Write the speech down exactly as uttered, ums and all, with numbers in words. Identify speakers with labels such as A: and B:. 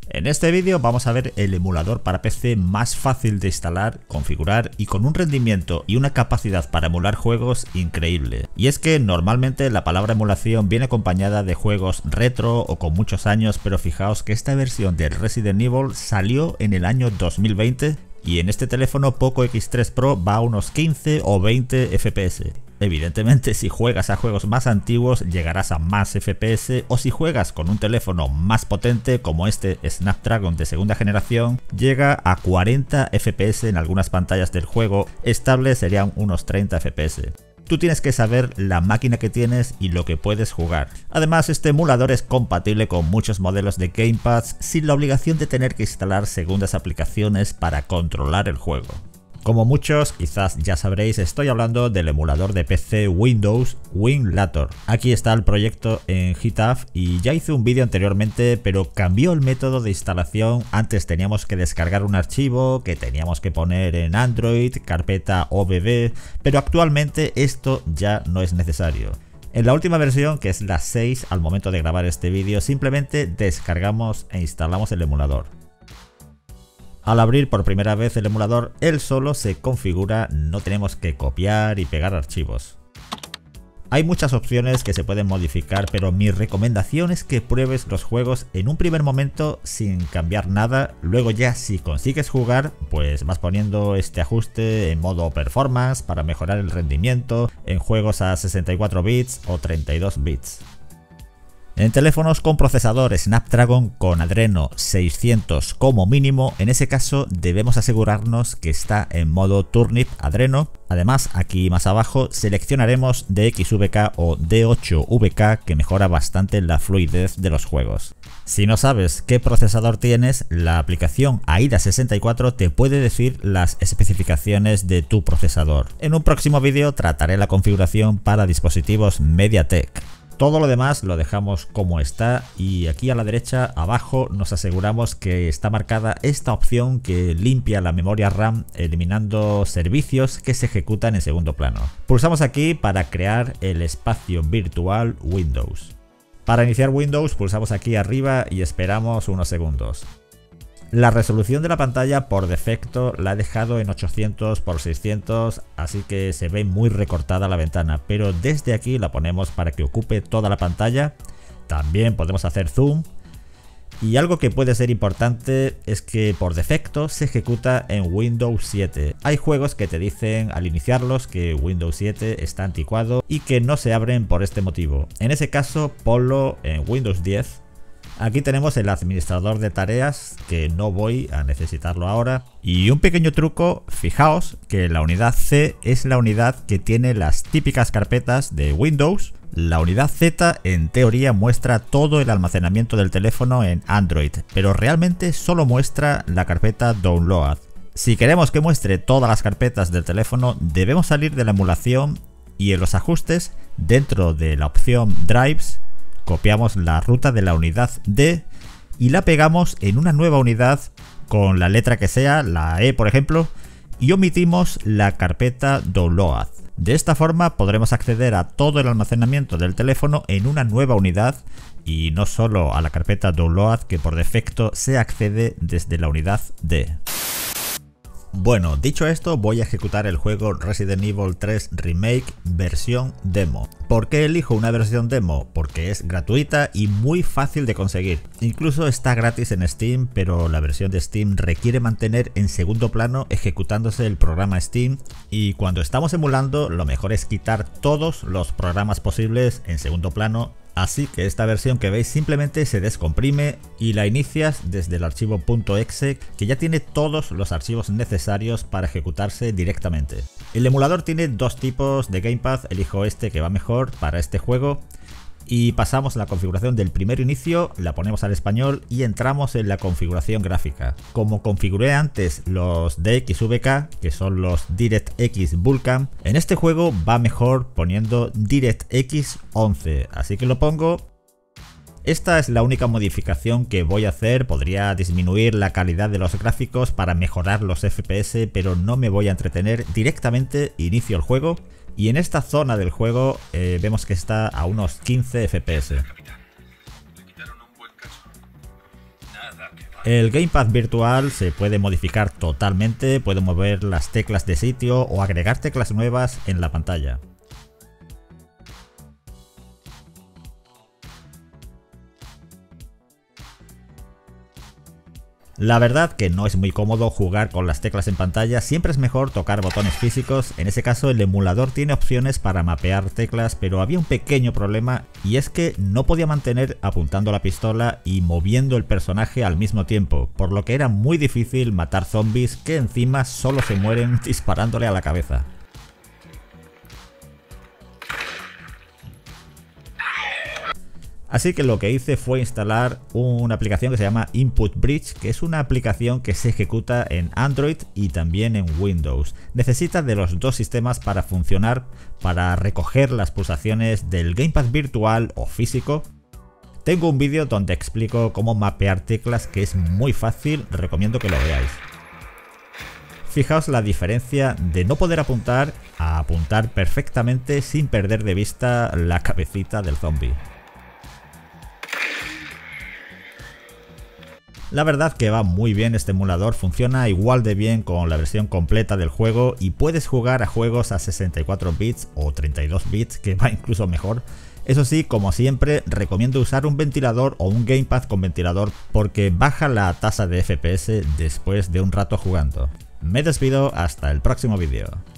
A: En este vídeo vamos a ver el emulador para P C más fácil de instalar, configurar y con un rendimiento y una capacidad para emular juegos increíble. Y es que normalmente la palabra emulación viene acompañada de juegos retro o con muchos años, pero fijaos que esta versión de Resident Evil salió en el año dos mil veinte y en este teléfono Poco X tres Pro va a unos quince o veinte F P S. Evidentemente, si juegas a juegos más antiguos llegarás a más F P S, o si juegas con un teléfono más potente como este Snapdragon de segunda generación, llega a cuarenta F P S en algunas pantallas del juego, estable serían unos treinta F P S. Tú tienes que saber la máquina que tienes y lo que puedes jugar. Además, este emulador es compatible con muchos modelos de gamepads sin la obligación de tener que instalar segundas aplicaciones para controlar el juego. Como muchos quizás ya sabréis, estoy hablando del emulador de P C Windows Winlator. Aquí está el proyecto en GitHub y ya hice un vídeo anteriormente, pero cambió el método de instalación. Antes teníamos que descargar un archivo que teníamos que poner en Android, carpeta O B B, pero actualmente esto ya no es necesario. En la última versión, que es la seis, al momento de grabar este vídeo, simplemente descargamos e instalamos el emulador. Al abrir por primera vez el emulador, él solo se configura, no tenemos que copiar y pegar archivos. Hay muchas opciones que se pueden modificar, pero mi recomendación es que pruebes los juegos en un primer momento sin cambiar nada. Luego ya si consigues jugar, pues vas poniendo este ajuste en modo performance para mejorar el rendimiento en juegos a sesenta y cuatro bits o treinta y dos bits. En teléfonos con procesador Snapdragon con Adreno seiscientos como mínimo, en ese caso debemos asegurarnos que está en modo Turnip Adreno. Además, aquí más abajo seleccionaremos D X V K o D ocho V K, que mejora bastante la fluidez de los juegos. Si no sabes qué procesador tienes, la aplicación AIDA sesenta y cuatro te puede decir las especificaciones de tu procesador. En un próximo vídeo trataré la configuración para dispositivos MediaTek. Todo lo demás lo dejamos como está y aquí a la derecha abajo nos aseguramos que está marcada esta opción que limpia la memoria RAM eliminando servicios que se ejecutan en segundo plano. Pulsamos aquí para crear el espacio virtual Windows. Para iniciar Windows pulsamos aquí arriba y esperamos unos segundos. La resolución de la pantalla por defecto la he dejado en ochocientos por seiscientos, así que se ve muy recortada la ventana, pero desde aquí la ponemos para que ocupe toda la pantalla. También podemos hacer zoom. Y algo que puede ser importante es que por defecto se ejecuta en Windows siete. Hay juegos que te dicen al iniciarlos que Windows siete está anticuado y que no se abren por este motivo. En ese caso ponlo en Windows diez. Aquí tenemos el administrador de tareas, que no voy a necesitarlo ahora. Y un pequeño truco, fijaos que la unidad C es la unidad que tiene las típicas carpetas de Windows. La unidad Z en teoría muestra todo el almacenamiento del teléfono en Android, pero realmente solo muestra la carpeta Download. Si queremos que muestre todas las carpetas del teléfono, debemos salir de la emulación y en los ajustes, dentro de la opción Drives, copiamos la ruta de la unidad D y la pegamos en una nueva unidad con la letra que sea, la E por ejemplo, y omitimos la carpeta Download. De esta forma podremos acceder a todo el almacenamiento del teléfono en una nueva unidad y no solo a la carpeta Download, que por defecto se accede desde la unidad D. Bueno, dicho esto, voy a ejecutar el juego Resident Evil tres Remake versión demo. ¿Por qué elijo una versión demo? Porque es gratuita y muy fácil de conseguir. Incluso está gratis en Steam, pero la versión de Steam requiere mantener en segundo plano ejecutándose el programa Steam, y cuando estamos emulando lo mejor es quitar todos los programas posibles en segundo plano. Así que esta versión que veis simplemente se descomprime y la inicias desde el archivo .exe, que ya tiene todos los archivos necesarios para ejecutarse directamente. El emulador tiene dos tipos de gamepad, elijo este que va mejor para este juego. Y pasamos a la configuración del primer inicio, la ponemos al español y entramos en la configuración gráfica. Como configuré antes los D X V K, que son los DirectX Vulkan, en este juego va mejor poniendo DirectX once, así que lo pongo. Esta es la única modificación que voy a hacer. Podría disminuir la calidad de los gráficos para mejorar los F P S, pero no me voy a entretener. Directamente inicio el juego y en esta zona del juego eh, vemos que está a unos quince F P S. El gamepad virtual se puede modificar totalmente, puede mover las teclas de sitio o agregar teclas nuevas en la pantalla. La verdad que no es muy cómodo jugar con las teclas en pantalla, siempre es mejor tocar botones físicos. En ese caso el emulador tiene opciones para mapear teclas, pero había un pequeño problema y es que no podía mantener apuntando la pistola y moviendo el personaje al mismo tiempo, por lo que era muy difícil matar zombies que encima solo se mueren disparándole a la cabeza. Así que lo que hice fue instalar una aplicación que se llama Input Bridge, que es una aplicación que se ejecuta en Android y también en Windows. Necesita de los dos sistemas para funcionar, para recoger las pulsaciones del gamepad virtual o físico. Tengo un vídeo donde explico cómo mapear teclas, que es muy fácil, recomiendo que lo veáis. Fijaos la diferencia de no poder apuntar a apuntar perfectamente sin perder de vista la cabecita del zombie. La verdad que va muy bien este emulador, funciona igual de bien con la versión completa del juego y puedes jugar a juegos a sesenta y cuatro bits o treinta y dos bits, que va incluso mejor. Eso sí, como siempre, recomiendo usar un ventilador o un gamepad con ventilador porque baja la tasa de F P S después de un rato jugando. Me despido, hasta el próximo vídeo.